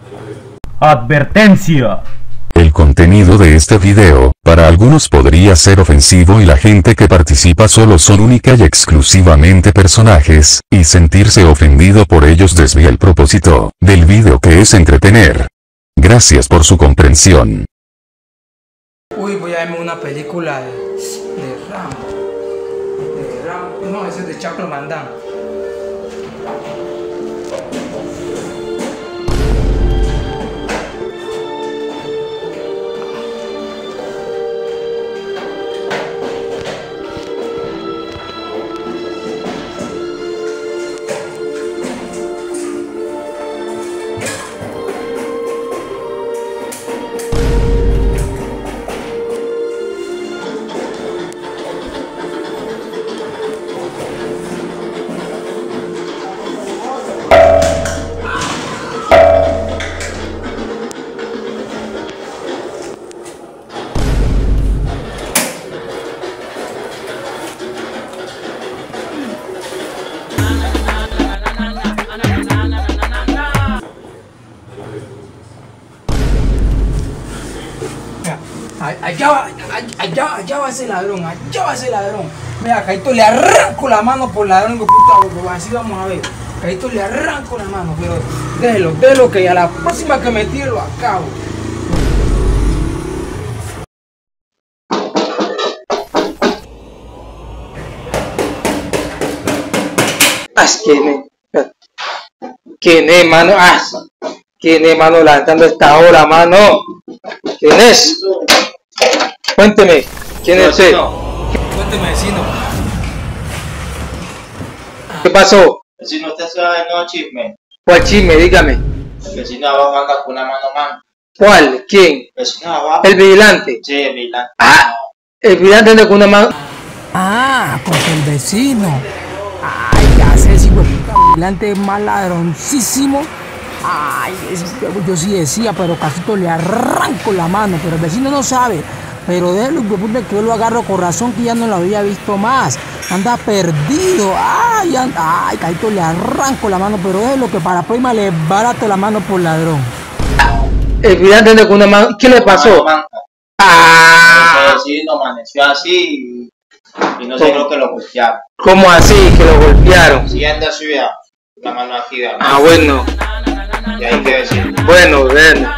Advertencia. El contenido de este video, para algunos podría ser ofensivo y la gente que participa solo son única y exclusivamente personajes, y sentirse ofendido por ellos desvía el propósito del video, que es entretener. Gracias por su comprensión. Uy, voy a verme una película de Rambo. No, ese es de Chaclo Mandán. Allá va ese ladrón, allá va ese ladrón. Mira, Caito le arranco la mano por ladrón, puta, así vamos a ver. Caito le arranco la mano, pero déjelo que a la próxima que me tire lo acabo. ¿Quién es, mano? ¿Quién es, mano, levantando esta hora, mano? ¿Quién es? Cuénteme, ¿quién es usted? Cuénteme, vecino. ¿Qué pasó? Vecino, usted sabe no chisme. ¿Cuál chisme? Dígame. El vecino de abajo anda con una mano man. ¿Cuál? ¿Quién? El vecino de abajo. ¿El vigilante? Sí, el vigilante. El vigilante anda con una mano. Porque el vecino. Ay, ya sé, si vigilante es más ladroncísimo. Ay, yo sí decía, pero Casito le arranco la mano, pero el vecino no sabe. Pero déjelo, que yo lo agarro con razón, que ya no lo había visto más. Anda perdido. Ay, Casito le arranco la mano, pero déjelo que para prima le barato la mano por ladrón. El vigilante anda con una mano. ¿Qué le pasó? El vecino amaneció así y no sé, creo que lo golpearon. ¿Cómo así? ¿Que lo golpearon? Si anda así, vea, la mano aquí, vea. Bueno. Y ahí que decir. Bueno.